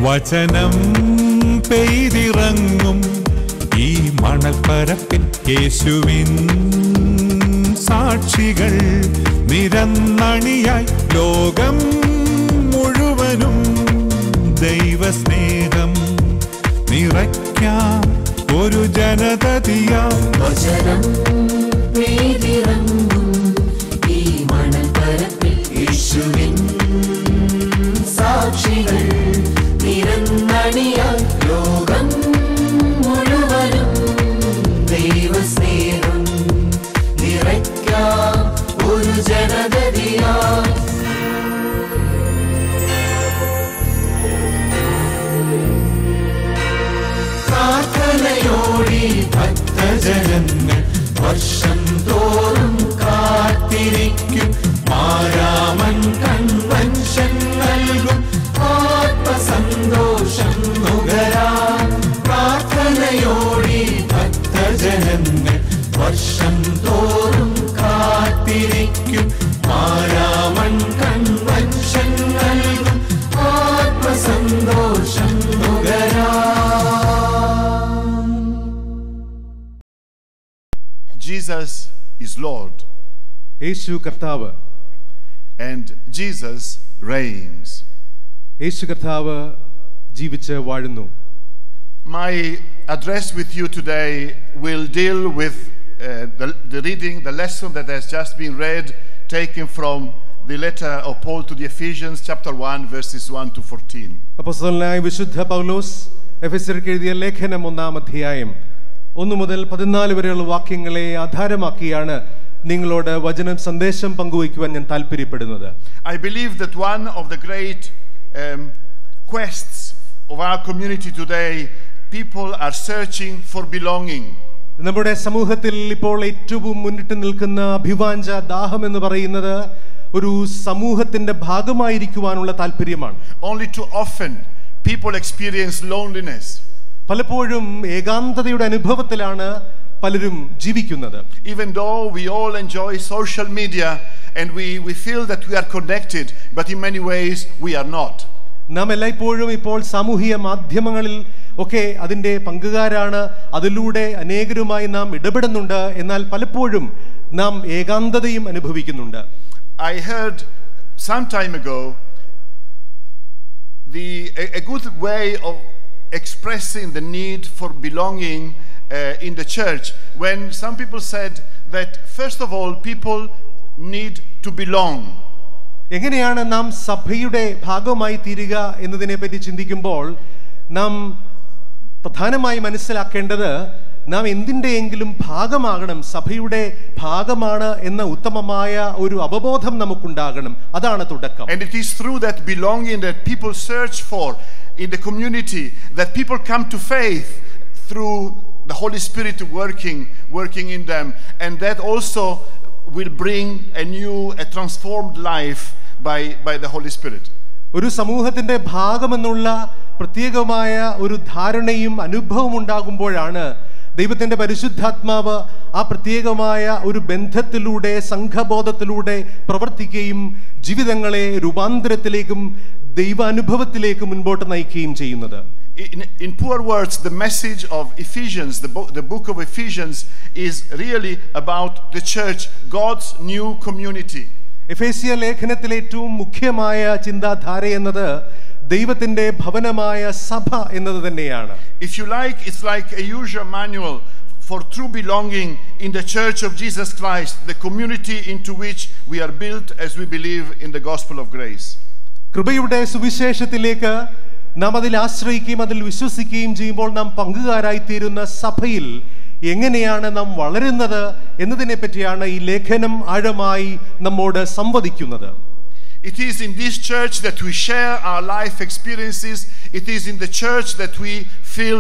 വചനം പെയ്തിറങ്ങും ഈ മണൽപ്പരപ്പിൽ യേശുവിൻ സാക്ഷികൾ നിരന്നണിയായി ലോകം മുഴുവനും ദൈവസ്നേഹം നിറയ്ക്കാൻ ഒരു ജനതയാം വചനം പെയ്തിറങ്ങും ഈ മണൽപ്പരപ്പിൽ യേശുവിൻ സാക്ഷികൾ നിരന്നണിയായി ലോകം മുഴുവനും ദൈവസ്നേഹം നിറയ്ക്കാൻ ഒരു ജനതയാം പ്രാർത്ഥനയോടെ ഭക്തജനങ്ങൾ വർഷം തോറും കാത്തിരിക്കും മാരാമൻ കൺവെൻഷൻ നൽകും ആത്മസന്തോഷം നുകരാൻ. പ്രാർത്ഥനയോടെ ഭക്തജനങ്ങൾ വർഷം തോറും കാത്തിരിക്കും മാരാമൻ കൺവെൻഷൻ നൽകും ആത്മസന്തോഷം നുകരാൻ. Jesus is Lord. യേശു കർത്താവ്. And Jesus reigns. യേശു കർത്താവ് ജീവിച്ച് വാഴുന്നു. My address with you today will deal with the reading, the lesson that has just been read, taken from the letter of Paul to the Ephesians, chapter 1, verses 1 to 14. അപ്പോസ്തലനായ വിശുദ്ധ പൗലോസ് എഫെസ്യർക്ക് എഴുതിയ ലേഖനം 1-ാം അധ്യായം 1 മുതൽ 14 വരെയുള്ള വാക്യങ്ങളെ ആധാരമാക്കിയാണ് നിങ്ങളോട് വചനം സന്ദേശം പങ്കുവയ്ക്കുവാൻ ഞാൻ താല്പര്യപ്പെടുന്നത്. I believe that one of the great quests of our community today, people are searching for belonging. നമ്മുടെ സമൂഹത്തിൽ ഇപ്പോൾ ഏറ്റവും മുന്നിട്ട് നിൽക്കുന്ന അഭിവാഞ്ച ദാഹം എന്ന് പറയുന്നത് ഒരു സമൂഹത്തിന്റെ ഭാഗമായിരിക്കുവാനുള്ള താല്പര്യമാണ്. Only too often people experience loneliness. പലപ്പോഴും ഏകാന്തതയുടെ അനുഭവത്തിലാണ് പലരും ജീവിക്കുന്നത്. Even though we all enjoy social media and we feel that we are connected, but in many ways we are not. നാം എല്ലായ്പ്പോഴും ഇപ്പോൾ സാമൂഹിക മാധ്യമങ്ങളിൽ ഒക്കെ അതിൻ്റെ പങ്കുകാരാണ്. അതിലൂടെ അനേകരുമായി നാം ഇടപെടുന്നുണ്ട്. എന്നാൽ പലപ്പോഴും നാം ഏകാന്തതയും അനുഭവിക്കുന്നുണ്ട്. I heard some time ago a good way of expressing the need for belonging in the church, when some people said that first of all people need to belong. എങ്ങനെയാണ് നാം സഭയുടെ ഭാഗമായി തീരുക എന്നതിനെ പറ്റി ചിന്തിക്കുമ്പോൾ നാം പ്രധാനമായി മനസ്സിലാക്കേണ്ടത് നാം എന്തിൻ്റെയെങ്കിലും ഭാഗമാകണം, സഭയുടെ ഭാഗമാണ് എന്ന ഉത്തമമായ ഒരു അവബോധം നമുക്കുണ്ടാകണം. അതാണ് തുടക്കം. And it is through that belonging that people search for in the community, that people come to faith through the Holy Spirit working in them, and that also will bring a transformed life by the Holy Spirit. ഒരു സമൂഹത്തിന്റെ ഭാഗമെന്നുള്ള പ്രത്യേകമായ ഒരു ധാരണയും അനുഭവവും ഉണ്ടാകുമ്പോഴാണ് ദൈവത്തിന്റെ പരിശുദ്ധാത്മാവ് ആ പ്രത്യേകമായ ഒരു ബന്ധത്തിലൂടെ സംഘബോധത്തിലൂടെ പ്രവർത്തിക്കുകയും ജീവിതങ്ങളെ രൂപാന്തരത്തിലേക്കും ദൈവാനുഭവത്തിലേക്ക് മുൻപോട്ട് നയിക്കുകയും ചെയ്യുന്നത്. In poor words, the message of Ephesians, the book of Ephesians, is really about the church, God's new community. എഫേസ്യ ലേഖനത്തിലെ ഏറ്റവും മുഖ്യമായ ചിന്താധാര എന്നത് ദൈവത്തിന്റെ ഭവനമായ സഭ എന്നത് തന്നെയാണ്. If you like, it's like a user manual for true belonging in the church of Jesus Christ, the community into which we are built as we believe in the gospel of grace. കൃപയുടെ സുവിശേഷത്തിലേക്ക് നാം അതിൽ ആശ്രയിക്കുകയും അതിൽ വിശ്വസിക്കുകയും ചെയ്യുമ്പോൾ നാം പങ്കുകാരായി തീരുന്ന സഭയിൽ എങ്ങനെയാണ് നാം വളരുന്നത് എന്നതിനെ പറ്റിയാണ് ഈ ലേഖനം ആഴമായി നമ്മോട് സംവദിക്കുന്നത്. It is in this church that we share our life experiences. It is in the church that we feel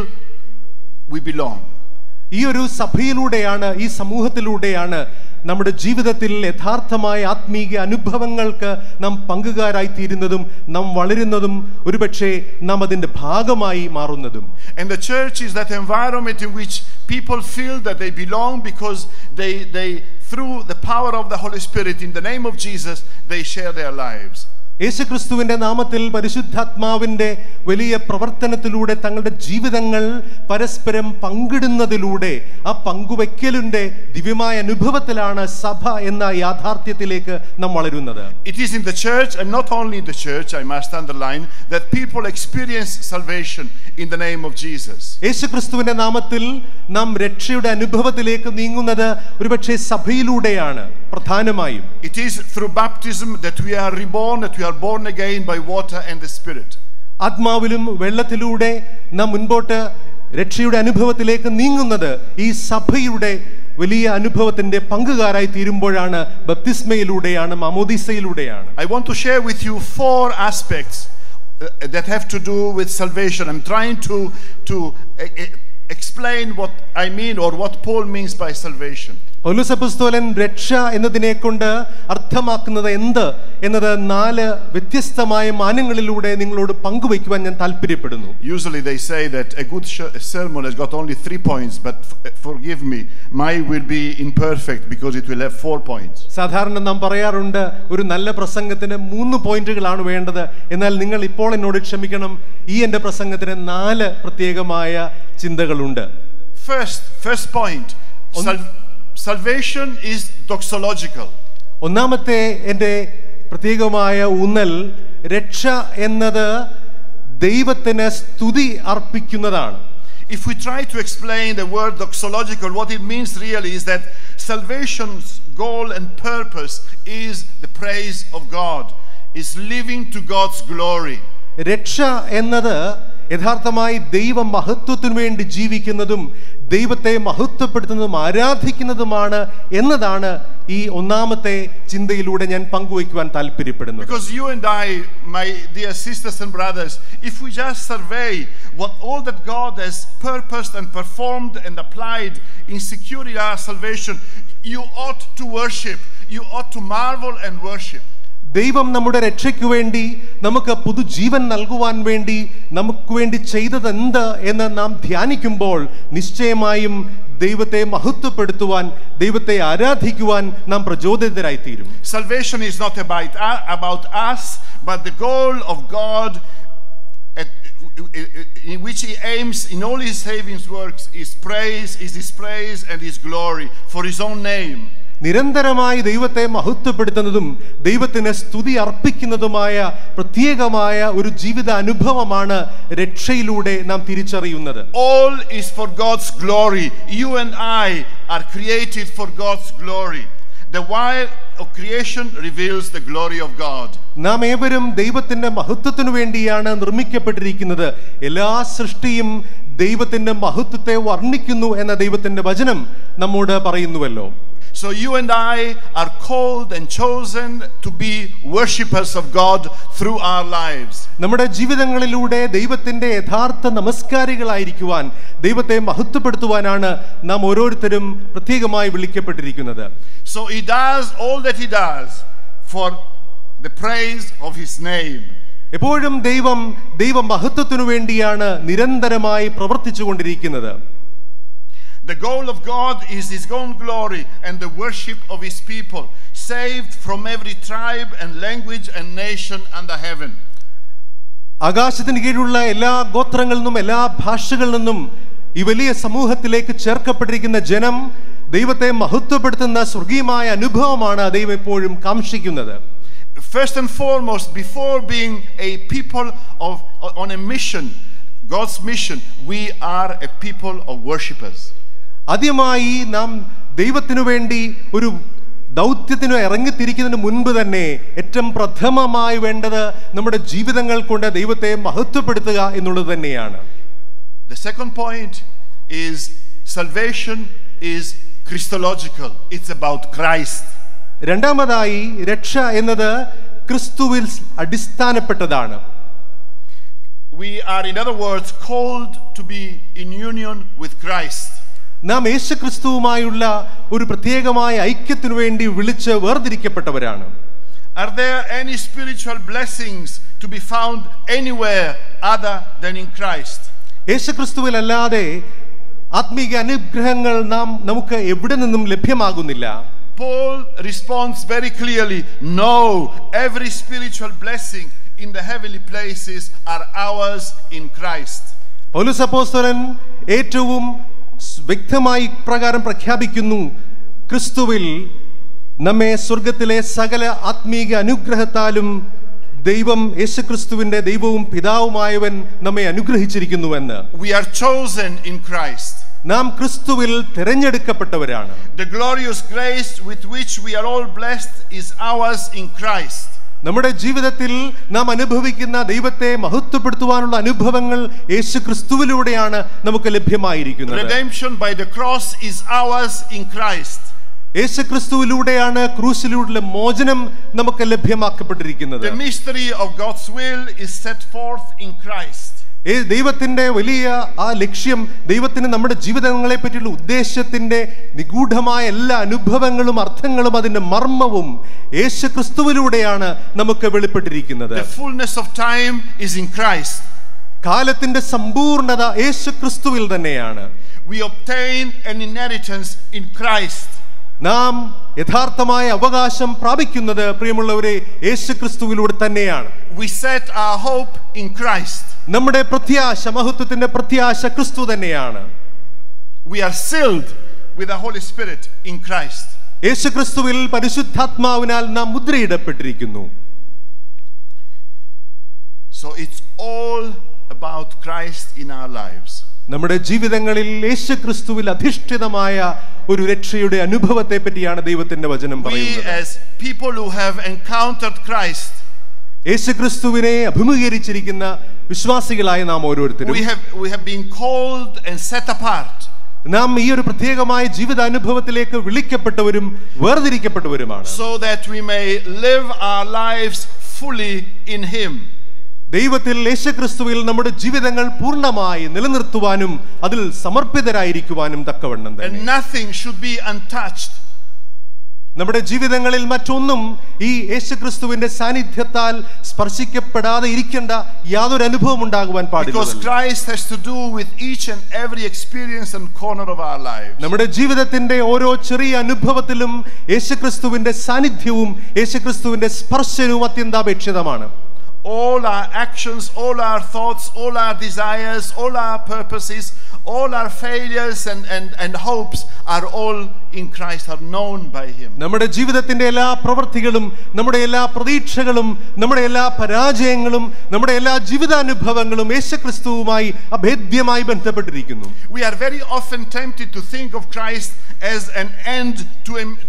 we belong. ഈ ഒരു സഭയിലൂടെയാണ്, ഈ സമൂഹത്തിലൂടെയാണ് നമ്മുടെ ജീവിതത്തിൽ യഥാർത്ഥമായ ആത്മീയ അനുഭവങ്ങൾക്ക് നാം പങ്കുകാരായി തീരുന്നതും നാം വളരുന്നതും ഒരുപക്ഷെ നാം അതിന്റെ ഭാഗമായി മാറുന്നതും. And the church is that environment in which people feel that they belong because they through the power of the Holy Spirit, in the name of Jesus, they share their lives. യേശുക്രിസ്തുവിന്റെ നാമത്തിൽ പരിശുദ്ധാത്മാവിന്റെ വലിയ പ്രവർത്തനത്തിലൂടെ തങ്ങളുടെ ജീവിതങ്ങൾ പരസ്പരം പങ്കിടുന്നതിലൂടെ ആ പങ്കുവെക്കലിന്റെ ദിവ്യമായ അനുഭവത്തിലാണ് സഭ എന്ന യാഥാർത്ഥ്യത്തിലേക്ക് നാം വളരുന്നത്. It is in the church, and not only in the church, I must underline, that people experience salvation in the name of Jesus. യേശുക്രിസ്തുവിന്റെ നാമത്തിൽ നാം രക്ഷയുടെ അനുഭവത്തിലേക്ക് നീങ്ങുന്നത് ഒരുപക്ഷെ സഭയിലൂടെയാണ് പ്രധാനമായും. It is through baptism that we are reborn, that we are born again by water and the Spirit. ആത്മാവിലും വെള്ളത്തിലൂടെ നാം മുൻപോട്ട് രക്ഷയുടെ അനുഭവത്തിലേക്ക് നീങ്ങുന്നത് ഈ സഭയുടെ വലിയ അനുഭവത്തിന്റെ പങ്കുകാരായി തീരുമ്പോഴാണ്, ബപ്തിസ്മയിലൂടെയാണ്, മാമോദീസയിലൂടെയാണ്. I want to share with you 4 aspects that have to do with salvation. I'm trying to explain what I mean, or what Paul means by salvation. പൗലോസ് അപ്പോസ്തലൻ രക്ഷ എന്നതിനെ കൊണ്ട് അർത്ഥമാക്കുന്നത് എന്ത് എന്നത് 4 വ്യത്യസ്തമായ മാനങ്ങളിലൂടെ നിങ്ങളോട് പങ്കുവയ്ക്കുവാൻ ഞാൻ താല്പര്യപ്പെടുന്നു. Usually they say that a good sermon has got only 3 points, but forgive me, mine will be imperfect because it will have 4 points. സാധാരണ നാം പറയാറുണ്ട് ഒരു നല്ല പ്രസംഗത്തിന് 3 പോയിന്റുകളാണ് വേണ്ടത്. എന്നാൽ നിങ്ങൾ ഇപ്പോൾ എന്നോട് ക്ഷമിക്കണം, ഈ എൻ്റെ പ്രസംഗത്തിന് 4 പ്രത്യേകമായ ചിന്തകളുണ്ട്. First point, salvation is doxological. ഒന്നാമത്തെ എൻ്റെ പ്രത്യേകമായ ഊന്നൽ, രക്ഷ എന്നത് ദൈവത്തിന് സ്തുതി അർപ്പിക്കുന്നതാണ്. If we try to explain the word doxological, what it means really is that salvation's goal and purpose is the praise of God, is living to God's glory. രക്ഷ എന്നത് യഥാർത്ഥമായി ദൈവ മഹത്വത്തിനു വേണ്ടി ജീവിക്കുന്നതും ദൈവത്തെ മഹത്വപ്പെടുത്തുന്നതും ആരാധിക്കുന്നതുമാണ് എന്നതാണ് ഈ ഒന്നാമത്തെ ചിന്തയിലൂടെ ഞാൻ പങ്കുവയ്ക്കുവാൻ താല്പര്യപ്പെടുന്നത്. Because you and I, my dear sisters and brothers, if we just survey what all that God has purposed and performed and applied in securing our salvation, you ought to worship, you ought to marvel and worship. ദൈവം നമ്മുടെ രക്ഷയ്ക്ക് വേണ്ടി, നമുക്ക് പുതുജീവൻ നൽകുവാൻ വേണ്ടി നമുക്ക് വേണ്ടി ചെയ്തത് എന്ത് എന്ന് നാം ധ്യാനിക്കുമ്പോൾ നിശ്ചയമായും ദൈവത്തെ മഹത്വപ്പെടുത്തുവാൻ, ദൈവത്തെ ആരാധിക്കുവാൻ നാം പ്രചോദിതരായിത്തീരും. Salvation is not about us, but the goal of God in which He aims in all His saving works is His praise and His glory for His own name. നിരന്തരമായി ദൈവത്തെ മഹത്വപ്പെടുത്തുന്നതും ദൈവത്തിന് സ്തുതി അർപ്പിക്കുന്നതുമായ പ്രത്യേകമായ ഒരു ജീവിത അനുഭവമാണ് രക്ഷയിലൂടെ നാം തിരിച്ചറിയുന്നത്. All is for God's glory. You and I are created for God's glory. The whole of creation reveals the glory of God. നാം ഏവരും ദൈവത്തിന്റെ മഹത്വത്തിനു വേണ്ടിയാണ് നിർമ്മിക്കപ്പെട്ടിരിക്കുന്നത്. എല്ലാ സൃഷ്ടിയും ദൈവത്തിന്റെ മഹത്വത്തെ വർണ്ണിക്കുന്നു എന്ന ദൈവത്തിന്റെ വചനം നമ്മോട് പറയുന്നുവല്ലോ. So you and I are called and chosen to be worshippers of God through our lives. നമ്മുടെ ജീവിതങ്ങളിലൂടെ ദൈവത്തിന്റെ യഥാർത്ഥ നമസ്കാരികളായിരിക്കുവാൻ, ദൈവത്തെ മഹത്വപ്പെടുത്തുവാനാണ് നാം ഓരോരുത്തരും പ്രത്യേകമായി വിളിക്കപ്പെട്ടിരിക്കുന്നത്. So He does all that He does for the praise of His name. എപ്പോഴും ദൈവ മഹത്വത്തിനു വേണ്ടിയാണ് നിരന്തരമായി പ്രവർത്തിച്ചുകൊണ്ടിരിക്കുന്നത്. The goal of God is His own glory and the worship of His people, saved from every tribe and language and nation under heaven. ആകാശത്തിന് കീഴിലുള്ള എല്ലാ ഗോത്രങ്ങളിൽ നിന്നും എല്ലാ ഭാഷകളിൽ നിന്നും ഈ വലിയ സമൂഹത്തിലേക്ക് ചേർക്കപ്പെട്ടിരിക്കുന്ന ജനം ദൈവത്തെ മഹത്വപ്പെടുത്തുന്ന സ്വർഗീയമായ അനുഭവമാണ് ദൈവം എപ്പോഴും കാംക്ഷിക്കുന്നത്. First and foremost, before being a people on a mission, God's mission, we are a people of worshippers. ആദ്യമായി നാം ദൈവത്തിനു വേണ്ടി ഒരു ദൗത്യത്തിന് ഇറങ്ങിത്തിരിക്കുന്നതിന് മുൻപ് തന്നെ ഏറ്റവും പ്രഥമമായി വേണ്ടത് നമ്മുടെ ജീവിതങ്ങൾ കൊണ്ട് ദൈവത്തെ മഹത്വപ്പെടുത്തുക എന്നുള്ളത് തന്നെയാണ്. The second point is salvation is Christological. It's about Christ. രണ്ടാമതായി രക്ഷ എന്നത് ക്രിസ്തുവിൽ അടിസ്ഥാനപ്പെട്ടതാണ്. We are, in other words, called to be in union with Christ. നാം യേശുക്രിസ്തുവുമായുള്ള ഒരു പ്രത്യേകമായ ഐക്യത്തിനു വേണ്ടി വിളിച്ച് വേർതിരിക്കപ്പെട്ടവരാണ്. Are there any spiritual blessings to be found anywhere other than in Christ? യേശുക്രിസ്തുവിലല്ലാതെ ആത്മീക അനുഗ്രഹങ്ങൾ നമുക്ക് എവിടെ നിന്നും ലഭ്യമാകുന്നില്ല. Paul responds very clearly, no, every spiritual blessing in the heavenly places are ours in Christ. പൗലോസ് അപ്പോസ്തലൻ ഏറ്റവും വ്യക്തമായി പ്രകാരം പ്രഖ്യാപിക്കുന്നു, ക്രിസ്തുവിൽ നമ്മെ സ്വർഗത്തിലെ സകല ആത്മീക അനുഗ്രഹത്താലും ദൈവം യേശുക്രിസ്തുവിന്റെ ദൈവവും പിതാവുമായവൻ നമ്മെ അനുഗ്രഹിച്ചിരിക്കുന്നുവെന്ന്. We are chosen in Christ. നാം ക്രിസ്തുവിൽ തിരഞ്ഞെടുക്കപ്പെട്ടവരാണ്. The glorious grace with which we are all blessed is ours in Christ. നമ്മുടെ ജീവിതത്തിൽ നാം അനുഭവിക്കുന്ന ദൈവത്തെ മഹത്വപ്പെടുത്തുവാനുള്ള അനുഭവങ്ങൾ യേശുക്രിസ്തുവിലൂടെയാണ് നമുക്ക് ലഭ്യമായിരിക്കുന്നത്. Redemption by the cross is ours in Christ. യേശുക്രിസ്തുവിലൂടെയാണ് ക്രൂശിലൂടെ മോചനം നമുക്ക് ലഭ്യമാക്കപ്പെട്ടിരിക്കുന്നത്. The mystery of God's will is set forth in Christ. ദൈവത്തിന്റെ വലിയ ആ ലക്ഷ്യം, ദൈവത്തിന് നമ്മുടെ ജീവിതങ്ങളെ പറ്റിയുള്ള ഉദ്ദേശത്തിന്റെ നിഗൂഢമായ എല്ലാ അനുഭവങ്ങളും അർത്ഥങ്ങളും അതിന്റെ മർമ്മവും യേശുക്രിസ്തുവിലൂടെയാണ് നമുക്ക് വെളിപ്പെട്ടിരിക്കുന്നത്. The fullness of time is in Christ. കാലത്തിന്റെ സമ്പൂർണത യേശുക്രിസ്തുവിൽ തന്നെയാണ്. We obtain an inheritance in Christ. നാം യഥാർത്ഥമായ അവകാശം പ്രാപിക്കുന്നത് പ്രിയമുള്ളവരെ യേശുക്രിസ്തുവിലൂടെ തന്നെയാണ്. We set our hope in Christ. നമ്മുടെ പ്രത്യാശ, മഹത്വത്തിന്റെ പ്രത്യാശ ക്രിസ്തു തന്നെയാണ്. We are sealed with the Holy Spirit in Christ. യേശുക്രിസ്തുവിൽ പരിശുദ്ധാത്മാവിനാൽ നാം മുദ്രയിടപ്പെട്ടിരിക്കുന്നു. So it's all about Christ in our lives. നമ്മുടെ ജീവിതങ്ങളിൽ യേശുക്രിസ്തുവിൽ അധിഷ്ഠിതമായ ഒരു രക്ഷയുടെ അനുഭവത്തെ പറ്റിയാണ് ദൈവത്തിന്റെ വചനം We പറയുന്നത്. as people who have encountered Christ, യേശുക്രിസ്തുവിനെ അഭിമുഖീകരിച്ചിരിക്കുന്ന വിശ്വാസികളായ നാം ഓരോരുത്തരും we have been called and set apart. നാം ഈ ഒരു പ്രത്യേകമായ ജീവിതാനുഭവത്തിലേക്ക് വിളിക്കപ്പെട്ടവരും വേർതിരിക്കപ്പെട്ടവരുമാണ്. So that we may live our lives fully in Him. ദൈവത്തിൽ യേശുക്രിസ്തുവിൽ നമ്മുടെ ജീവിതങ്ങൾ പൂർണ്ണമായി നിലനിർത്തുവാനും അതിൽ സമർപ്പിതരായിരിക്കുവാനും തക്കവണ്ണം And തന്നെ. nothing should be untouched. നമ്മുടെ ജീവിതങ്ങളിൽ മറ്റൊന്നും ഈ യേശുക്രിസ്തുവിന്റെ സാന്നിധ്യത്താൽ സ്പർശിക്കപ്പെടാതെ ഇരിക്കേണ്ട യാതൊരു അനുഭവം ഉണ്ടാകുവാൻ പാടില്ല. Because Christ has to do with each and every experience and corner of our lives. നമ്മുടെ ജീവിതത്തിന്റെ ഓരോ ചെറിയ അനുഭവത്തിലും യേശുക്രിസ്തുവിന്റെ സാന്നിധ്യവും യേശുക്രിസ്തുവിന്റെ സ്പർശനവും അത്യന്താപേക്ഷിതമാണ്. All our actions, all our thoughts, all our desires, all our purposes, all our failures and hopes are all in Christ, are known by Him. നമ്മുടെ ജീവിതത്തിന്റെ എല്ലാ പ്രവൃത്തികളും, നമ്മുടെ എല്ലാ പ്രതീക്ഷകളും, നമ്മുടെ എല്ലാ പരാജയങ്ങളും, നമ്മുടെ എല്ലാ ജീവിതാനുഭവങ്ങളും യേശുക്രിസ്തുവുമായി അഭേദ്യമായി ബന്ധപ്പെട്ടിരിക്കുന്നു. We are very often tempted to think of Christ as an end to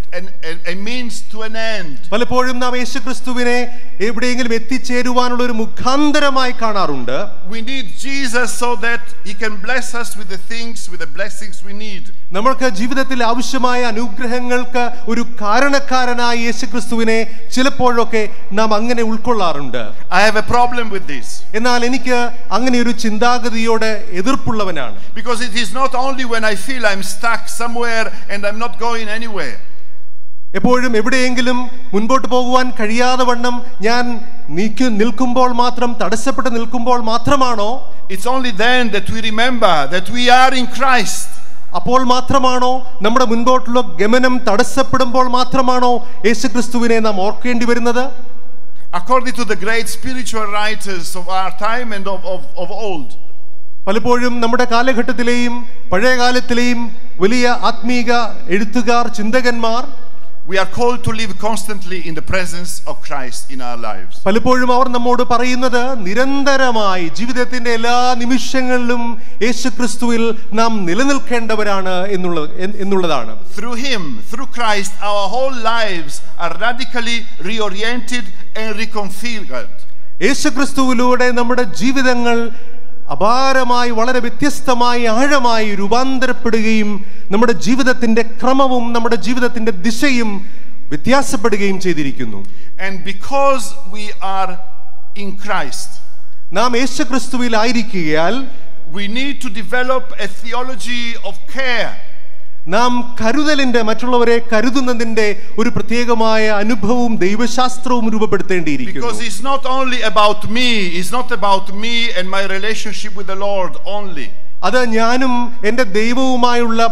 a means to an end. പലപ്പോഴും നാം യേശുക്രിസ്തുവിനെ എവിടെയെങ്കിലും എത്തിച്ചേരുവാനുള്ള ഒരു മുഖാന്തരമായി കാണാറുണ്ട്. We need Jesus so that He can bless us with the things, with the blessings we need. നമ്മൾക്ക് ജീവിതത്തിൽ ആവശ്യമായ അനുഗ്രഹങ്ങൾക്ക് ഒരു കാരണക്കാരനായ യേശുക്രിസ്തുവിനെ ചിലപ്പോഴൊക്കെ നാം അങ്ങനെ ഉൾക്കൊള്ളാറുണ്ട്. I have a problem with this. എന്നാൽ എനിക്ക് അങ്ങനെ ഒരു ചിന്താഗതിയോട് എതിർപ്പുള്ളവനാണ്. Because it is not only when I feel I'm stuck somewhere and I'm not going anywhere. എപ്പോഴും എവിടെയെങ്കിലും മുൻപോട്ട് പോകുവാൻ കഴിയാതെ വണ്ണം ഞാൻ നിൽക്കുമ്പോൾ മാത്രം, തടസ്സപ്പെട്ട് നിൽക്കുമ്പോൾ മാത്രമാണോ? It's only then that we remember that we are in Christ. അപ്പോൾ മാത്രമാണോ നമ്മുടെ മുൻപോട്ടുള്ള ഗമനം തടസ്സപ്പെടുമ്പോൾ മാത്രമാണോ യേശുക്രിസ്തുവിനെ നാം ഓർക്കേണ്ടി വരുന്നത്? According to the great spiritual writers of our time and of old, പലപ്പോഴും നമ്മുടെ കാലഘട്ടത്തിലെയും പഴയകാലത്തിലെയും വലിയ ആത്മീക എഴുത്തുകാർ, ചിന്തകന്മാർ, we are called to live constantly in the presence of Christ in our lives. പലപ്പോഴും അവർ നമ്മോട് പറയുന്നത് നിരന്തരമായി ജീവിതത്തിന്റെ എല്ലാ നിമിഷങ്ങളിലും യേശുക്രിസ്തുവിൽ നാം നിലനിൽക്കേണ്ടവരാണ് എന്നുള്ളതാണ്. Through Him, through Christ, our whole lives are radically reoriented and reconfigured. യേശുക്രിസ്തുവിലൂടെ നമ്മുടെ ജീവിതങ്ങൾ അപാരമായി, വളരെ വ്യത്യസ്തമായി, ആഴമായി രൂപാന്തരപ്പെടുകയും നമ്മുടെ ജീവിതത്തിന്റെ ക്രമവും നമ്മുടെ ജീവിതത്തിന്റെ ദിശയും വ്യത്യാസപ്പെടുകയും ചെയ്തിരിക്കുന്നു. And because we are in Christ, നാം യേശുക്രിസ്തുവിലായിരിക്കുകയാൽ we need to develop a theology of care. നാം കരുതലിന്റെ, മറ്റുള്ളവരെ കരുതുന്നതിന്റെ ഒരു പ്രത്യേകമായ അനുഭവവും ദൈവശാസ്ത്രവും രൂപപ്പെടുത്തേണ്ടിയിരിക്കുന്നു. Because it's not only about me, it's not about me and my relationship with the Lord only. അത് ഞാനും എൻ്റെ ദൈവവുമായുള്ള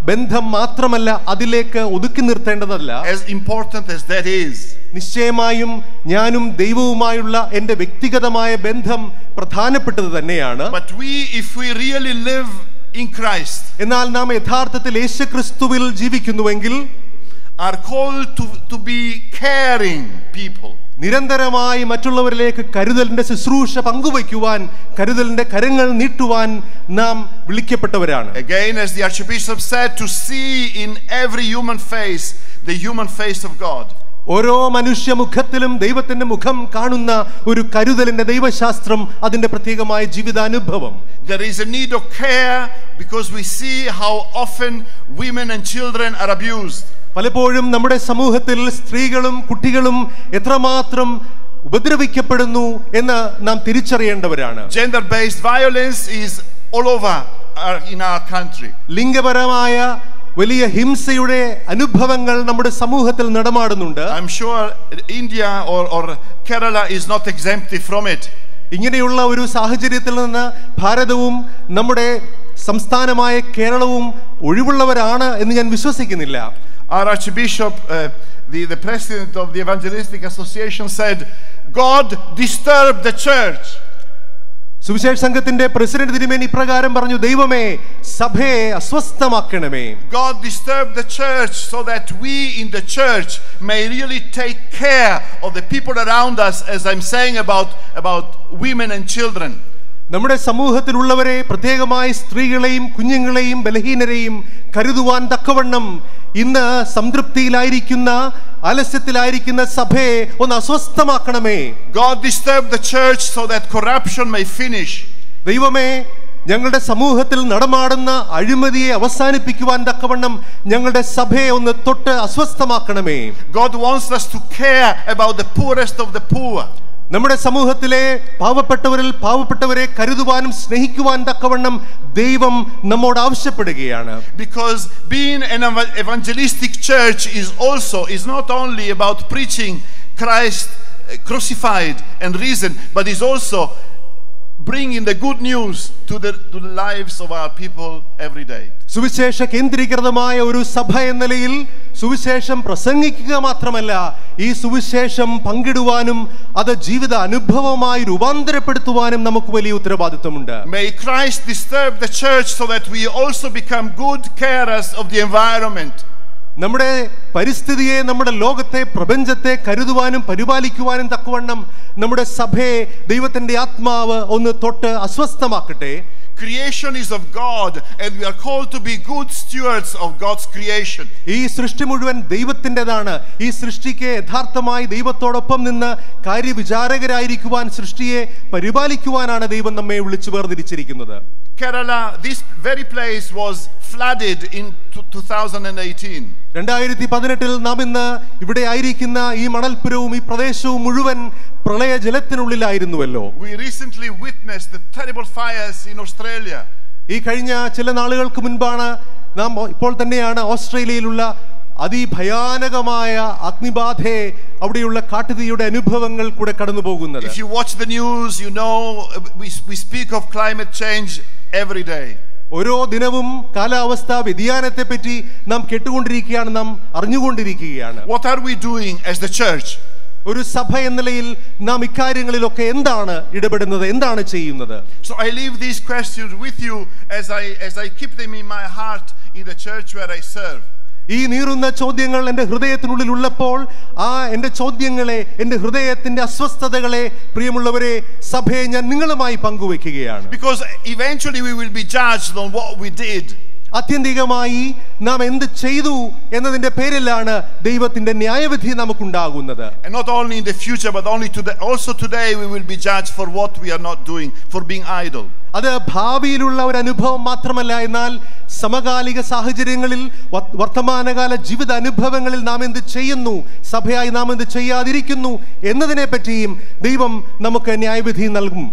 ബന്ധം മാത്രമല്ല, അതിലേക്ക് ഒതുക്കി നിർത്തേണ്ടതല്ല. As important as that is, നിശ്ചയമായും ഞാനും ദൈവവുമായുള്ള എൻ്റെ വ്യക്തിഗതമായ ബന്ധം പ്രധാനപ്പെട്ടത് തന്നെയാണ്. but if we really live in Christ, എന്നാൽ നാം യഥാർത്ഥത്തിൽ യേശുക്രിസ്തുവിൽ ജീവിക്കുന്നുവെങ്കിൽ are called to be caring people. നിരന്തരമായി മറ്റുള്ളവരിലേക്ക് കരുതലിന്റെ ശുശ്രൂഷ പങ്കുവയ്ക്കുവാൻ, കരുതലിന്റെ കരങ്ങൾ നീട്ടുവാൻ നാം വിളിക്കപ്പെട്ടവരാണ്. Again, as the Archbishop said, to see in every human face the human face of God. ഓരോ മനുഷ്യ മുഖത്തിലും ദൈവത്തിന്റെ മുഖം കാണുന്ന ഒരു കരുതലിന്റെ ദൈവശാസ്ത്രം, അതിന്റെ പ്രത്യേകമായ ജീവിതാനുഭവം. There is a need of care because we see how often women and children are abused. പലപ്പോഴും നമ്മുടെ സമൂഹത്തിൽ സ്ത്രീകളും കുട്ടികളും എത്രമാത്രം ഉപദ്രവിക്കപ്പെടുന്നു എന്ന് നാം തിരിച്ചറിയേണ്ടവരാണ്. Gender-based violence is all over in our country. ലിംഗപരമായ വലിയ ഹിംസയുടെ അനുഭവങ്ങൾ നമ്മുടെ സമൂഹത്തിൽ നടമാടുന്നുണ്ട്. I'm sure India or Kerala is not exempted from it. ഇങ്ങനെയുള്ള ഒരു സാഹചര്യത്തിൽ നിന്ന് ഭാരതവും നമ്മുടെ സംസ്ഥാനമായ കേരളവും ഒഴിവുള്ളവരാണ് എന്ന് ഞാൻ വിശ്വസിക്കുന്നില്ല. Our Archbishop, the president of the Evangelistic Association, said, God disturbed the church. സുവിശേഷ സംഘത്തിന്റെ പ്രസിഡന്റ് തിരുമേനി ഇപ്രകാരം പറഞ്ഞു, ദൈവമേ സഭയെ അസ്വസ്ഥമാക്കണമേ. God disturbed the church so that we in the church may really take care of the people around us, as I'm saying about women and children. നമ്മുടെ സമൂഹത്തിലുള്ളവരെ, പ്രത്യേകമായി സ്ത്രീകളെയും കുഞ്ഞുങ്ങളെയും ബലഹീനരെയും കരുതുവാൻ തക്കവണ്ണം ഇന്ന് സംതൃപ്തിയിലായിരിക്കുന്ന, ആലസ്യത്തിലായിരിക്കുന്ന സഭയെ ഒന്ന് അസ്വസ്ഥമാക്കണമേ. God disturbed the church so that corruption may finish. ദൈവമേ, ഞങ്ങളുടെ സമൂഹത്തിൽ നടമാടുന്ന അഴിമതിയെ അവസാനിപ്പിക്കുവാൻ തക്കവണ്ണം ഞങ്ങളുടെ സഭയെ ഒന്ന് തൊട്ട് അസ്വസ്ഥമാക്കണമേ. God wants us to care about the poorest of the poor. നമ്മുടെ സമൂഹത്തിലെ പാവപ്പെട്ടവരെ കരുതുവാനും സ്നേഹിക്കുവാൻ തക്കവണ്ണം ദൈവം നമ്മോട് ആവശ്യപ്പെടുകയാണ്. Because being an evangelistic church is not only about preaching Christ crucified and risen, but is also bringing the good news to the lives of our people every day. സുവിശേഷ കേന്ദ്രീകൃതമായ ഒരു സഭ എന്ന നിലയിൽ സുവിശേഷം പ്രസംഗിക്കുക മാത്രമല്ല, ഈ സുവിശേഷം പങ്കിടുവാനും അത് ജീവിത അനുഭവമായി രൂപാന്തരപ്പെടുത്തുവാനും നമുക്ക് വലിയ ഉത്തരവാദിത്വമുണ്ട്. May Christ disturb the church so that we also become good carers of the environment. നമ്മുടെ പരിസ്ഥിതിയെ, നമ്മുടെ ലോകത്തെ, പ്രപഞ്ചത്തെ കരുതുവാനും പരിപാലിക്കുവാനും തക്കവണ്ണം നമ്മുടെ സഭയെ ദൈവത്തിന്റെ ആത്മാവ് ഒന്ന് തൊട്ട് അസ്വസ്ഥമാക്കട്ടെ. Creation is of God and we are called to be good stewards of God's creation. ഈ സൃഷ്ടി മുഴുവൻ ദൈവത്തിൻ്റെതാണ്. ഈ സൃഷ്ടിക്ക് യഥാർത്ഥമായി ദൈവത്തോടൊപ്പം നിന്ന് കാര്യവിചാരകരായിരിക്കുവാൻ, സൃഷ്ടിയെ പരിപാലിക്കുവാനാണ് ദൈവം നമ്മെ വിളിച്ചു വേർതിരിച്ചിരിക്കുന്നത്. Kerala, this very place was flooded in 2018. 2018 നാം ഇന്ന് ഇവിടെ ആയിരിക്കുന്ന ഈ മണൽപ്പുരവും ഈ പ്രദേശവും മുഴുവൻ പ്രളയജലത്തിനുള്ളിലായിരുന്നുവല്ലോ. We recently witnessed the terrible fires in Australia. ഈ കഴിഞ്ഞ ചില നാളുകൾക്ക് മുൻപാണ് നാം ഇപ്പോൾ തന്നെയാണ് ഓസ്ട്രേലിയയിലുള്ള അതിഭയാനകമായ അഗ്നിബാധയെ, അവിടെയുള്ള കാട്ടുതീയുടെ അനുഭവങ്ങൾ കൂടെ കടന്നു പോകുന്നത്. If you watch the news, you know we speak of climate change every day. ഓരോ ദിനവും കാലാവസ്ഥാ വ്യതിയാനത്തെ പറ്റി നാം കേട്ടുകൊണ്ടിരിക്കുകയാണ്, നാം അറിഞ്ഞുകൊണ്ടിരിക്കുകയാണ്. What are we doing as the church? ഒരു സഭ എന്ന നിലയിൽ നാം ഇക്കാര്യങ്ങളിലൊക്കെ എന്താണ് ഇടപെടുന്നത്, എന്താണ് ചെയ്യുന്നത്? So I leave these questions with you as I keep them in my heart in the church where I serve. ഈ നീറുന്ന ചോദ്യങ്ങൾ എൻ്റെ ഹൃദയത്തിനുള്ളിൽ ഉള്ളപ്പോൾ ആ എൻ്റെ ചോദ്യങ്ങളെ, എൻ്റെ ഹൃദയത്തിന്റെ അസ്വസ്ഥതകളെ, പ്രിയമുള്ളവരെ, സഭയെ ഞാൻ നിങ്ങളുമായി പങ്കുവെക്കുകയാണ്. Because eventually we will be judged on what we did. ആത്യന്തികമായി നാം എന്ത് ചെയ്തു എന്നതിന്റെ പേരിലാണ് ദൈവത്തിന്റെ ന്യായവിധി നമുക്കുണ്ടാകുന്നത്. And not only in the future but also today we will be judged for what we are not doing, for being idle. അത് ഭാവിയിലുള്ള ഒരു അനുഭവം മാത്രമല്ല, എന്നാൽ സമകാലിക സാഹചര്യങ്ങളിൽ, വർത്തമാനകാല ജീവിത അനുഭവങ്ങളിൽ നാം എന്ത് ചെയ്യുന്നു, സഭയായി നാം എന്ത് ചെയ്യാതിരിക്കുന്നു എന്നതിനെ പറ്റിയും ദൈവം നമുക്ക് ന്യായവിധി നൽകും.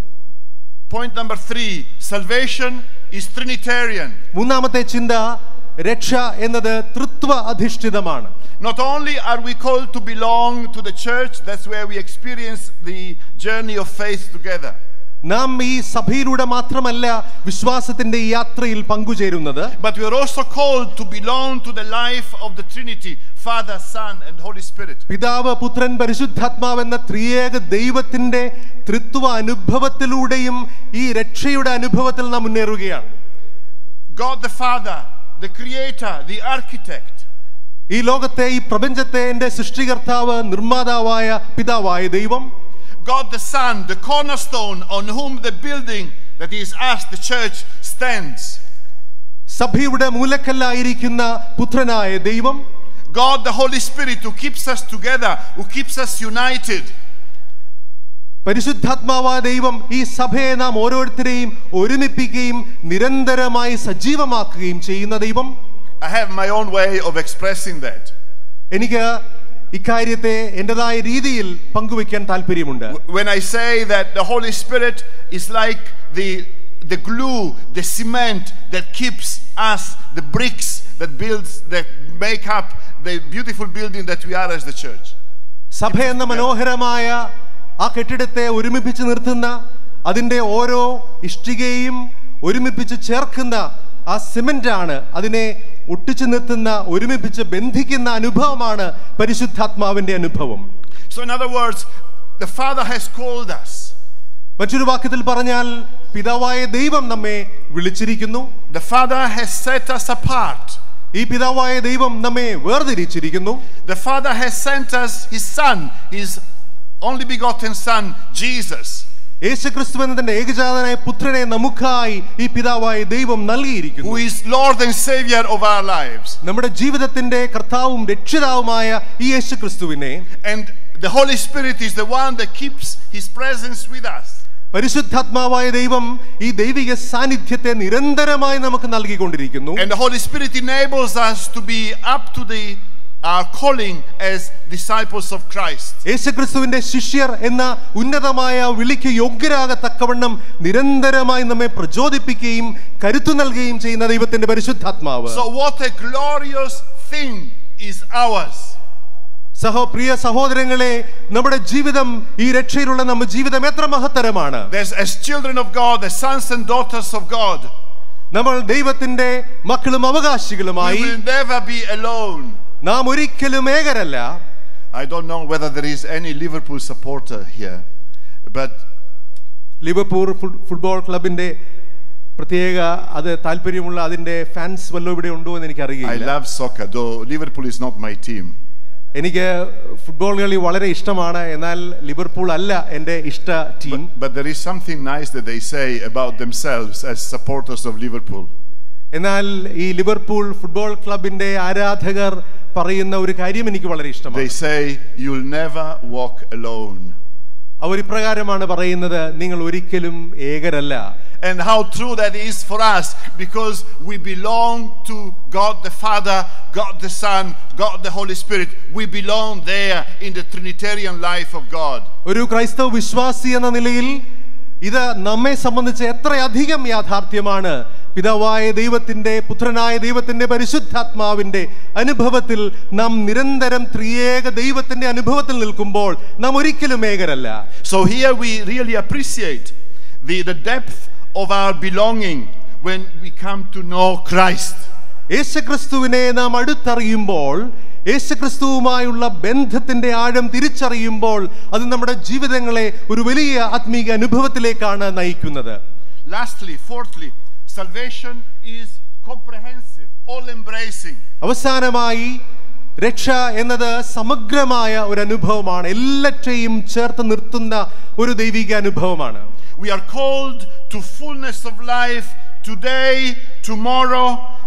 Point number 3, salvation is Trinitarian. മൂന്നാമത്തെ ചിന്ത, രക്ഷ എന്നത് ത്രിത്വ അധിഷ്ഠിതമാണ്. Not only are we called to belong to the church, that's where we experience the journey of faith together. നാം ഈ സഭയിലൂടെ മാത്രമല്ല വിശ്വാസത്തിന്റെ ഈ യാത്രയിൽ പങ്കുചേരുന്നത്, but we are also called to belong to the life of the Trinity, Father, Son and Holy Spirit. പിതാവ്, പുത്രൻ, പരിശുദ്ധാത്മാവ് എന്ന ത്രിയേക ദൈവത്തിന്റെ ത്രിത്വ അനുഭവത്തിലൂടെയും ഈ രക്ഷയുടെ അനുഭവത്തിൽ നാം മുന്നേറുകയാണ്. God the Father, the Creator, the Architect. ഈ ലോകത്തെ, ഈ പ്രപഞ്ചത്തെ എന്റെ സൃഷ്ടികർത്താവ്, നിർമ്മാതാവായ പിതാവായ ദൈവം. God the Son, the cornerstone on whom the building that is us, the church, stands. സഭയുടെ മൂലക്കല്ലായിരിക്കുന്ന പുത്രനായ ദൈവം. God the Holy Spirit who keeps us together, who keeps us united. പരിശുദ്ധാത്മാവായ ദൈവം ഈ സഭയെ നാം ഓരോരുത്തരെയും ഒരുമിപ്പിക്കുകയും നിരന്തരമായി സജീവമാക്കുകയും ചെയ്യുന്ന ദൈവം. I have my own way of expressing that. എനിക്ക് ഇക്കാര്യത്തെ എന്റേതായ രീതിയിൽ പങ്കുവെക്കാൻ താല്പര്യമുണ്ട്. When I say that the Holy Spirit is like the glue, the cement that keeps us, the bricks that make up the beautiful building that we are as the church. സഭ എന്ന മനോഹരമായ ആ കെട്ടിടത്തെ ഒരുമിപ്പിച്ച് നിർത്തുന്ന, അതിന്റെ ഓരോ ഇഷ്ടികയും ഒരുമിപ്പിച്ച് ചേർക്കുന്ന ആ സിമന്റ് ആണ്, അതിനെ ഒട്ടിച്ചു നിർത്തുന്ന, ഒരുമിപ്പിച്ച് ബന്ധിക്കുന്ന അനുഭവമാണ് പരിശുദ്ധാത്മാവിന്റെ അനുഭവം. So in other words, the Father has called us. മറ്റൊരു വാക്യത്തിൽ പറഞ്ഞാൽ പിതാവായ ദൈവം നമ്മെ വിളിച്ചിരിക്കുന്നു. The Father has set us apart. ഈ പിതാവായ ദൈവം നമ്മെ വേർതിരിച്ചിരിക്കുന്നു. The Father has sent us his Son, his only begotten Son, Jesus. യേശുക്രിസ്തു എന്നതിന്റെ ഏകജാതനായ പുത്രനെ നമുക്കായി ഈ പിതാവായ ദൈവം നൽകിയിരിക്കുന്നു. Who is Lord and Savior of our lives. നമ്മുടെ ജീവിതത്തിന്റെ കർത്താവും രക്ഷിതാവുമായ ഈ യേശുക്രിസ്തുവിനെ. And the Holy Spirit is the one that keeps his presence with us. പരിശുദ്ധാത്മാവായ ദൈവം ഈ ദൈവിക സാന്നിധ്യത്തെ നിരന്തരമായി നമുക്ക് നൽകിക്കൊണ്ടിരിക്കുന്നു. And the Holy Spirit enables us to be up to our calling as disciples of Christ. യേശുക്രിസ്തുവിന്റെ ശിഷ്യർ എന്ന ഉന്നതമായ വിളിക്ക് യോഗ്യരാകത്തക്കവണ്ണം നിരന്തരമായി നമ്മെ പ്രചോദിപ്പിക്കുകയും കരുത്തു നൽകുകയും ചെയ്യുന്ന ദൈവത്തിന്റെ പരിശുദ്ധാത്മാവ്. So what a glorious thing is ours. പ്രിയ സഹോദരങ്ങളെ, നമ്മുടെ ജീവിതം, ഈ രക്ഷയിലുള്ള നമ്മുടെ ജീവിതം എത്ര മഹത്തരമാണ്. As children of God, as sons and daughters of God, നമ്മൾ ദൈവത്തിന്റെ മക്കളും അവകാശികളുമായി we will never be alone. നാം ഒരിക്കലും ഏകരല്ല. I don't know whether there is any Liverpool supporter here, but Liverpool football ക്ലബിന്റെ പ്രത്യേക അത് താല്പര്യമുള്ള അതിന്റെ ഫാൻസ് വല്ലതും ഇവിടെ ഉണ്ടോ എന്ന് എനിക്ക് അറിയില്ല. I love soccer, though Liverpool is not my team. എനിക്ക് ഫുട്ബോൾ കളി വളരെ ഇഷ്ടമാണ്, എന്നാൽ ലിവർപൂൾ അല്ല എൻ്റെ ഇഷ്ട team. But there is something nice that they say about themselves as supporters of Liverpool. എന്നാൽ ഈ ലിവർപൂൾ ഫുട്ബോൾ ക്ലബിന്റെ ആരാധകർ പറയുന്ന ഒരു കാര്യം എനിക്ക് വളരെ ഇഷ്ടമാണ്. They say you'll never walk alone. അവർ ഇപ്രകാരമാണ് പറയുന്നത്, നിങ്ങൾ ഒരിക്കലും ഏകരല്ല. And how true that is for us, because we belong to God the Father, God the Son, God the Holy Spirit. We belong there in the Trinitarian life of God. ഒരു ക്രൈസ്തവ വിശ്വാസി എന്ന നിലയിൽ ഇത് നമ്മെ സംബന്ധിച്ച് എത്രയധികം യാഥാർത്ഥ്യമാണ്. പിതാവായ ദൈവത്തിന്റെ, പുത്രനായ ദൈവത്തിന്റെ, പരിശുദ്ധാത്മാവിന്റെ അനുഭവത്തിൽ നാം നിരന്തരം ത്രിയേക ദൈവത്തിന്റെ അനുഭവത്തിൽ നിൽക്കുമ്പോൾ നാം ഒരിക്കലും ഏകരല്ല. So here we really appreciate the depth of our belonging when we come to know Christ. യേശുക്രിസ്തുവിനെ നാം അടുത്തറിയുമ്പോൾ, യേശുക്രിസ്തുവുമായുള്ള ബന്ധത്തിന്റെ ആഴം തിരിച്ചറിയുമ്പോൾ അത് നമ്മുടെ ജീവിതങ്ങളെ ഒരു വലിയ ആത്മീക അനുഭവത്തിലേക്കാണ് നയിക്കുന്നത്. Lastly, fourthly, salvation is comprehensive, all embracing. അവസാനമായി രക്ഷ എന്നത് സമഗ്രമായ ഒരു അനുഭവമാണ്, എല്ലാറ്റെയും ചേർത്ത് നിർത്തുന്ന ഒരു ദൈവിക അനുഭവമാണ്. We are called to fullness of life today, tomorrow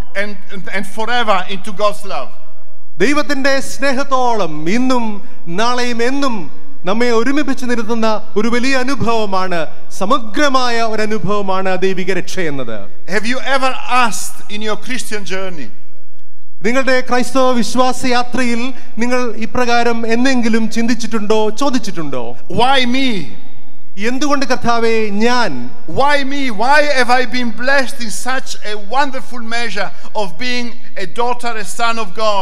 and forever into God's love. ദൈവത്തിന്റെ സ്നേഹത്തോളം ഇന്നും നാളെയും എന്നും നമ്മെ ഒരുമിപ്പിച്ച് നിർത്തുന്ന ഒരു വലിയ അനുഭവമാണ്, സമഗ്രമായ ഒരു അനുഭവമാണ് ദൈവിക രക്ഷ എന്നത്. Have you ever asked in your Christian journey? നിങ്ങളുടെ ക്രൈസ്തവ വിശ്വാസ യാത്രയിൽ നിങ്ങൾ ഇപ്രകാരം എന്തെങ്കിലും ചിന്തിച്ചിട്ടുണ്ടോ, ചോദിച്ചിട്ടുണ്ടോ? Why me? എന്തുകൊണ്ട് കർത്താവേ ഞാൻ? Why me? Why have I been blessed in such a wonderful measure of being a daughter, a son of God?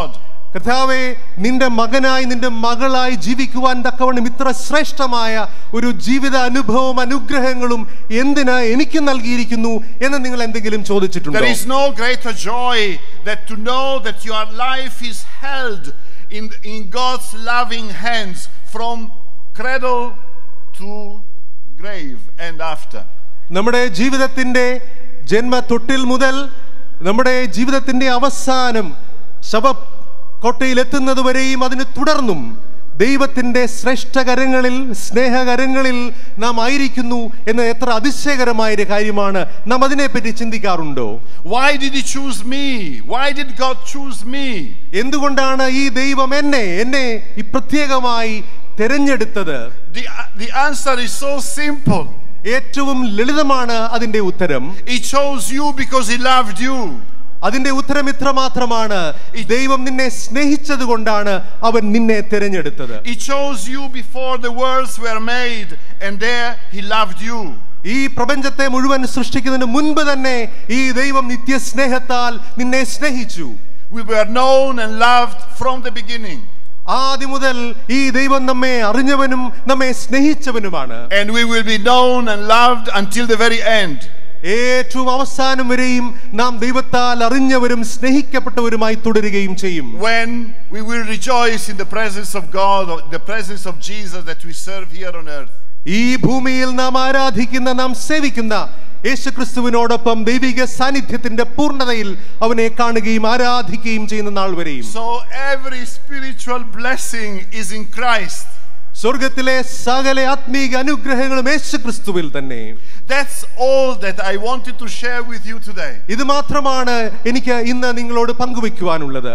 കർത്താവേ, നിന്റെ മകനായി നിന്റെ മകളായി ജീവിക്കുവാൻ തക്കവണ്ണം ഇത്ര ശ്രേഷ്ഠമായ ഒരു ജീവിത അനുഭവവും അനുഗ്രഹങ്ങളും എന്തിനാ എനിക്ക് നൽകിയിരിക്കുന്നു എന്ന് നിങ്ങൾ എന്തെങ്കിലും ചോദിച്ചിട്ടുണ്ടോ? There is no greater joy that to know that your life is held in God's loving hands from cradle to grave and after. നമ്മുടെ ജീവിതത്തിന്റെ ജന്മത്തൊട്ടിൽ മുതൽ നമ്മുടെ ജീവിതത്തിന്റെ അവസാനം ശവക്കൊട്ടയിലെത്തുന്നത് വരെയും അതിന് തുടർന്നും ദൈവത്തിന്റെ ശ്രേഷ്ഠകരങ്ങളിൽ സ്നേഹകരങ്ങളിൽ നാം ആയിരിക്കുന്നു എന്ന എത്ര അതിശയകരമായ ഒരു കാര്യമാണ്. നാം അതിനെപ്പറ്റി ചിന്തിക്കാറുണ്ടോ? Why did he choose me? Why did God choose me? എന്തുകൊണ്ടാണ് ഈ ദൈവം എന്നെ ഈ പ്രത്യേകമായി തിരഞ്ഞെടുത്തത്? The answer is so simple. ഏറ്റവും ലളിതമാണ് അതിന്റെ ഉത്തരം. He chose you because he loved you. അതിന്റെ ഉത്തരം ഇത്ര മാത്രമാണ്. ദൈവം നിന്നെ സ്നേഹിച്ചത് കൊണ്ടാണ് അവൻ നിന്നെ തിരഞ്ഞെടുത്തത്. He chose you before the worlds were made, and there he loved you. ഈ പ്രപഞ്ചത്തെ മുഴുവൻ സൃഷ്ടിക്കുന്നതിന് മുൻപ് തന്നെ ഈ ദൈവം നിത്യസ്നേഹത്താൽ നിന്നെ സ്നേഹിച്ചു. We were known and loved from the beginning. ആദ്യം മുതൽ ഈ ദൈവം നമ്മെ അറിഞ്ഞവനും നമ്മെ സ്നേഹിച്ചവനുമാണ്. And we will be known and loved until the very end. ഏറ്റവും അവസാനം വരെയും നാം ദൈവത്താൽ അറിഞ്ഞവരും സ്നേഹിക്കപ്പെട്ടവരുമായി തുടരുകയും ചെയ്യും. When we will rejoice in the presence of God, or the presence of Jesus that we serve here on earth. ഈ ഭൂമിയിൽ നാം ആരാധിക്കുന്ന നാം സേവിക്കുന്ന യേശുക്രിസ്തുവിനോടൊപ്പം ദൈവിക സാന്നിധ്യത്തിന്റെ പൂർണ്ണതയിൽ അവനെ കാണുകയും ആരാധിക്കുകയും ചെയ്യുന്ന നാൾ വരെയും. So every spiritual blessing is in Christ. സ്വർഗത്തിലെ സകല ആത്മീക അനുഗ്രഹങ്ങളും യേശുക്രിസ്തുവിൽ തന്നെ. That's all that I wanted to share with you today. ഇത് മാത്രമാണ് എനിക്ക് ഇന്ന് നിങ്ങളോട് പങ്കുവെക്കുവാനുള്ളത്.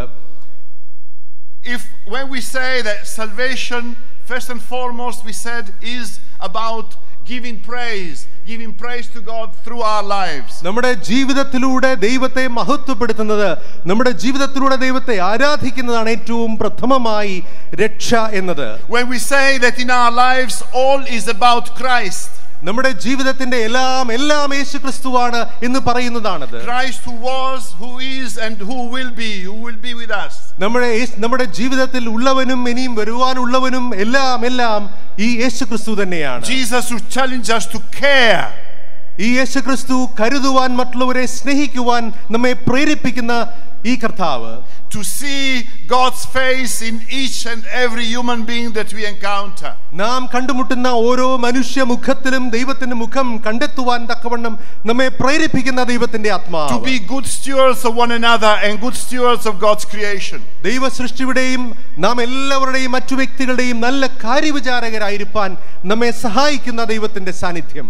When we say that salvation, first and foremost, we said, is about giving praise to God through our lives. നമ്മുടെ ജീവിതത്തിലൂടെ ദൈവത്തെ മഹത്വപ്പെടുത്തുന്നത്, നമ്മുടെ ജീവിതത്തിലൂടെ ദൈവത്തെ ആരാധിക്കുന്നതാണ് ഏറ്റവും പ്രഥമമായി രക്ഷ എന്നത്. When we say that in our lives all is about Christ, നമ്മുടെ ജീവിതത്തിന്റെ എല്ലാം യേശുക്രിസ്തുവാണ് എന്ന് പറയുന്നതാണത്. Christ who was, who is and who will be with us. നമ്മുടെ ജീവിതത്തിൽ ഉള്ളവനും ഇനിയും വരുവാനുള്ളവനും എല്ലാം ഈ യേശുക്രിസ്തു തന്നെയാണ്. Jesus who challenges us to care. ഈ യേശുക്രിസ്തു കരുതുവാൻ, മറ്റുള്ളവരെ സ്നേഹിക്കുവാൻ നമ്മെ പ്രേരിപ്പിക്കുന്ന ഈ കർത്താവ്. To see God's face in each and every human being that we encounter. നാം കണ്ടുമുട്ടുന്ന ഓരോ മനുഷ്യ മുഖത്തിലും ദൈവത്തിന്റെ മുഖം കണ്ടെത്തുവാൻ തക്കവണ്ണം നമ്മെ പ്രേരിപ്പിക്കുന്ന ദൈവത്തിന്റെ ആത്മാവ്. To be good stewards of one another and good stewards of God's creation. ദൈവ സൃഷ്ടിയുടെയും നാം എല്ലാവരുടെയും മറ്റു വ്യക്തികളുടെയും നല്ല കാര്യവിചാരകരായിരിക്കാൻ നമ്മെ സഹായിക്കുന്ന ദൈവത്തിന്റെ സാന്നിധ്യം.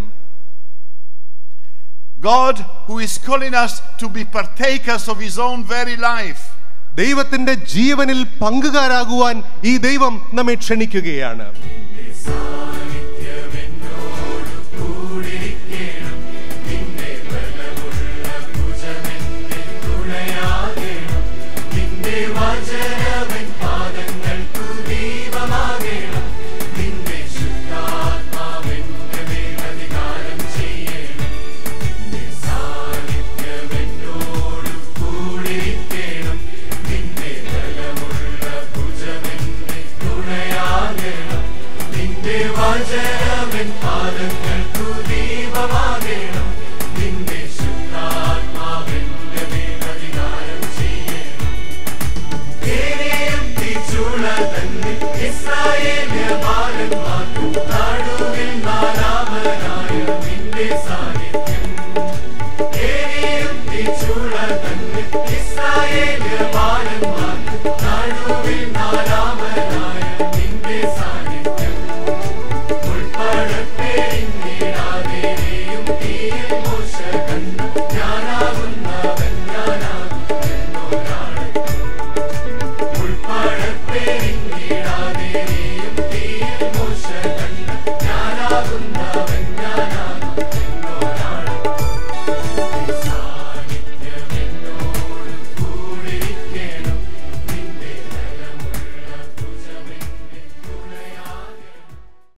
God who is calling us to be partakers of his own very life. ദൈവത്തിന്റെ ജീവനിൽ പങ്കുകാരാകുവാൻ ഈ ദൈവം നമ്മെ ക്ഷണിക്കുകയാണ്. Israel,